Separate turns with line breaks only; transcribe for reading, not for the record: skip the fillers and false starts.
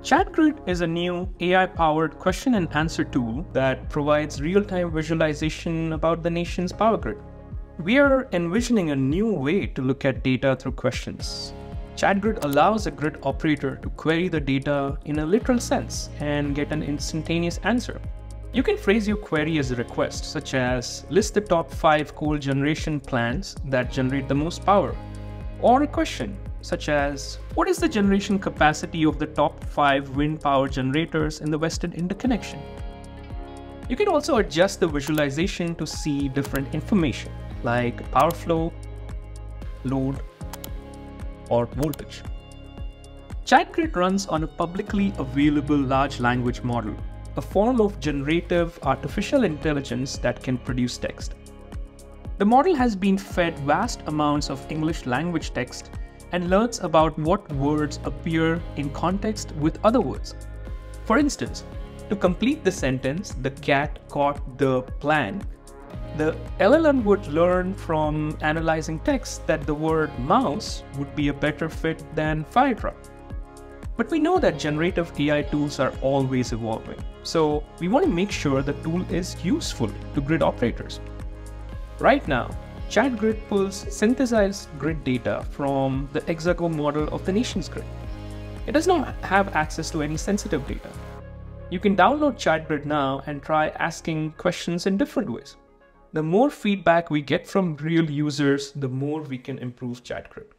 ChatGrid is a new AI-powered question and answer tool that provides real-time visualization about the nation's power grid. We are envisioning a new way to look at data through questions. ChatGrid allows a grid operator to query the data in a literal sense and get an instantaneous answer. You can phrase your query as a request, such as list the top 5 coal generation plants that generate the most power, or a question such as what is the generation capacity of the top 5 wind power generators in the Western Interconnection. You can also adjust the visualization to see different information like power flow, load, or voltage. ChatGrid runs on a publicly available large language model, a form of generative artificial intelligence that can produce text. The model has been fed vast amounts of English language text and learns about what words appear in context with other words. For instance, to complete the sentence, "the cat caught the plant," the LLM would learn from analyzing text that the word mouse would be a better fit than fire truck. But we know that generative AI tools are always evolving, so we want to make sure the tool is useful to grid operators. Right now, ChatGrid pulls synthesized grid data from the ExaGO model of the nation's grid. It does not have access to any sensitive data. You can download ChatGrid now and try asking questions in different ways. The more feedback we get from real users, the more we can improve ChatGrid.